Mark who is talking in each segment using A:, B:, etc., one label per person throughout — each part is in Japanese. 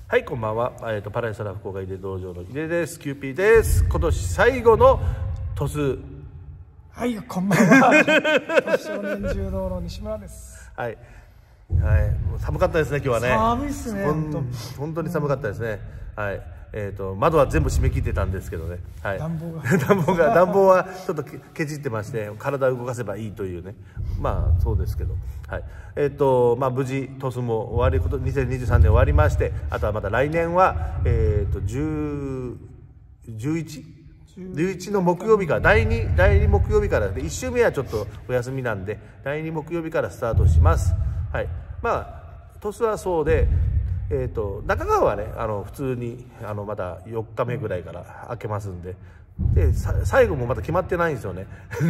A: はい、こんばんは。パラエサラ福岡井出道場の井出です。キューピーです。今年最後の鳥栖。
B: はい、こんばんは。鳥少年柔道の西村です。
A: はい。はい、寒かったですね、今日はね。
B: 寒いっすね。
A: 本当に寒かったですね。はい。窓は全部閉め切ってたんですけどね。はい。暖房はちょっとけじってまして、体を動かせばいいというね。まあ、そうですけど。はい。まあ、無事、鳥栖も終わり、2023年終わりまして、あとはまた来年は、11の木曜日から第2木曜日からで1週目はちょっとお休みなんで第2木曜日からスタートします。はい。まあ鳥栖はそうで、中川はね普通にまた4日目ぐらいから開けますんで。で最後もまだ決まってないんですよね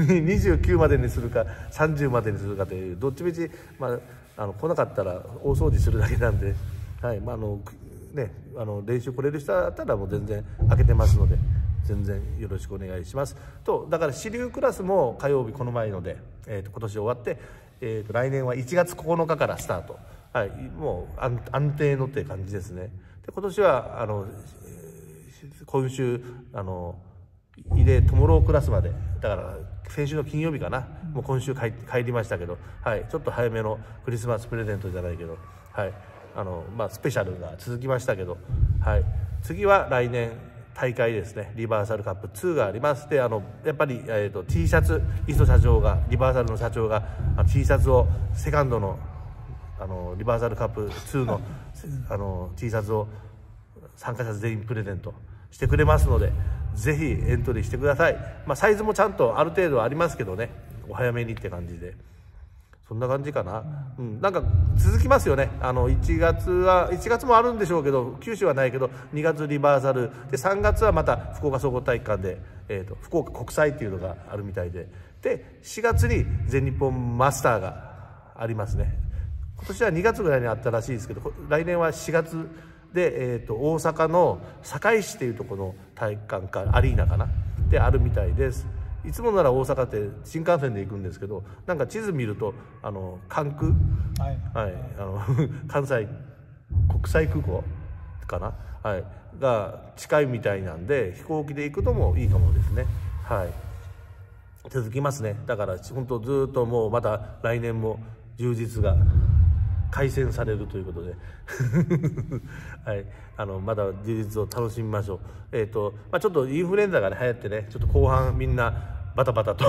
A: 29までにするか30までにするかというどっちみち、まあ、来なかったら大掃除するだけなんで、はい。まあね、練習来れる人だったらもう全然開けてますので全然よろしくお願いしますと。だから支流クラスも火曜日この前ので、今年終わって、来年は1月9日からスタート。はい。もう安定のって感じですね。で今年は今週井出トモロークラスまでだから先週の金曜日かな、もう今週帰りましたけど、はい。ちょっと早めのクリスマスプレゼントじゃないけど、はい。まあ、スペシャルが続きましたけど、はい。次は来年大会ですね。リバーサルカップ2があります。でやっぱり、T シャツ磯社長がリバーサルの社長がT シャツをセカンドのリバーサルカップ2のT シャツを参加者全員プレゼントしてくれますのでぜひエントリーしてください。まあ、サイズもちゃんとある程度ありますけどね、お早めにって感じで。そんな感じかな。うん、なんか続きますよね。1月もあるんでしょうけど、九州はないけど、2月リバーサルで、3月はまた福岡総合体育館で、福岡国際っていうのがあるみたいで、で4月に全日本マスターがありますね。今年は2月ぐらいにあったらしいですけど、来年は4月で、大阪の堺市っていうところの体育館かアリーナかなであるみたいです。いつもなら大阪って新幹線で行くんですけど、なんか地図見ると関空、はい、関西国際空港かな、はい、が近いみたいなんで飛行機で行くのもいいかもですね。はい。続きますね。だから本当ずっともうまた来年も充実が開催されるということではい。まだ充実を楽しみましょう。まあ、ちょっとインフルエンザが、ね、流行ってね、ちょっと後半みんなバタバタと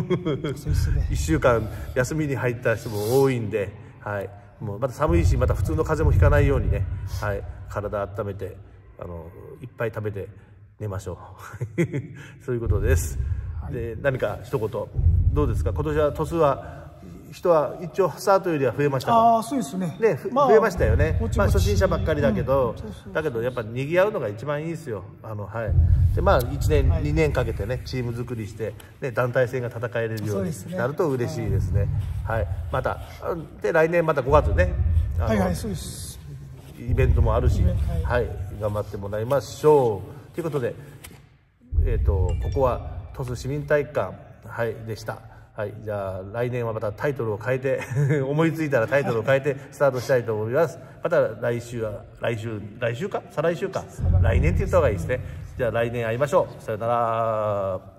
A: 1週間休みに入った人も多いんで、はい。もうまた寒いしまた普通の風邪もひかないようにね、はい。体温めていっぱい食べて寝ましょうそういうことです。で何か一言どうですか。今年は鳥栖は人は一応スタートよりは増えましたか。
B: ああ、そうですね。
A: ね、増えましたよね。まあ初心者ばっかりだけど、だけどやっぱ賑わうのが一番いいですよ。はい。でまあ1年、2年かけてねチーム作りしてね団体戦が戦えれるようになると嬉しいですね。はい。またで来年また5月ね。
B: はいはい、そうです。
A: イベントもあるし、はい、頑張ってもらいましょう。ということでここは鳥栖市民体育館はいでした。はい。じゃあ来年はまたタイトルを変えて思いついたらタイトルを変えてスタートしたいと思います。また来週か再来週か来年って言った方がいいですね。じゃあ来年会いましょう。さよなら。